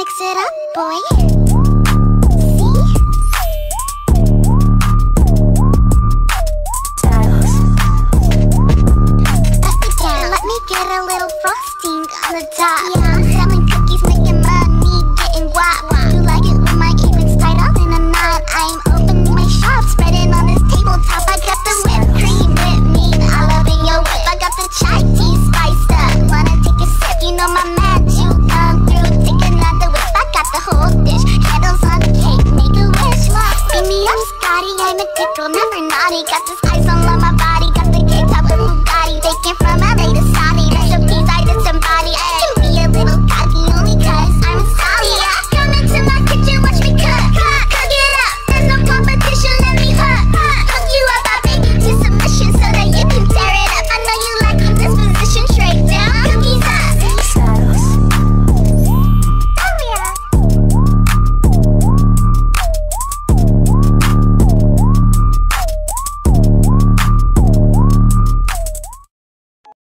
mix it up, boy. Stylez. Let me get a little frosting on the top.